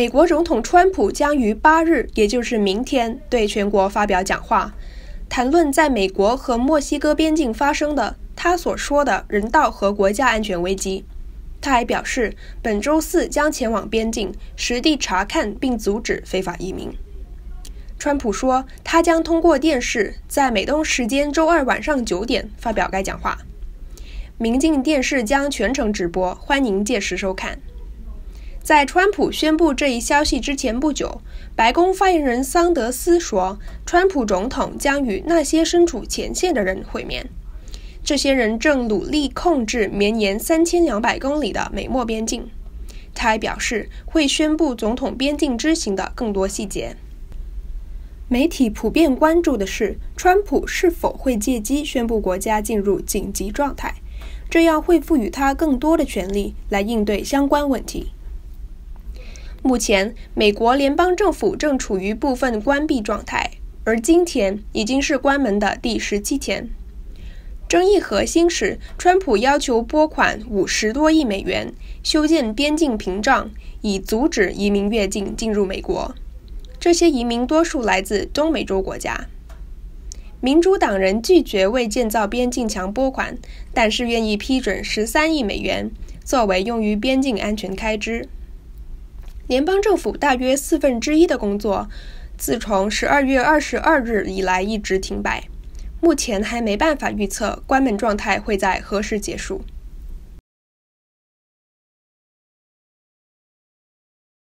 美国总统川普将于8日，也就是明天，对全国发表讲话，谈论在美国和墨西哥边境发生的他所说的人道和国家安全危机。他还表示，本周4将前往边境，实地查看并阻止非法移民。川普说，他将通过电视在美东时间周2晚上9点发表该讲话。民进电视将全程直播，欢迎届时收看。在川普宣布这一消息之前不久，白宫发言人桑德斯说，川普总统将与那些身处前线的人会面。这些人正努力控制绵延3200公里的美墨边境。他还表示会宣布总统边境之行的更多细节。媒体普遍关注的是，川普是否会借机宣布国家进入紧急状态，这样会赋予他更多的权力来应对相关问题。目前，美国联邦政府正处于部分关闭状态，而今天已经是关门的第17天。争议核心是，川普要求拨款50多亿美元，修建边境屏障，以阻止移民越境进入美国。这些移民多数来自中美洲国家。民主党人拒绝为建造边境墙拨款，但是愿意批准13亿美元，作为用于边境安全开支。联邦政府大约1/4的工作，自从12月22日以来一直停摆，目前还没办法预测关门状态会在何时结束。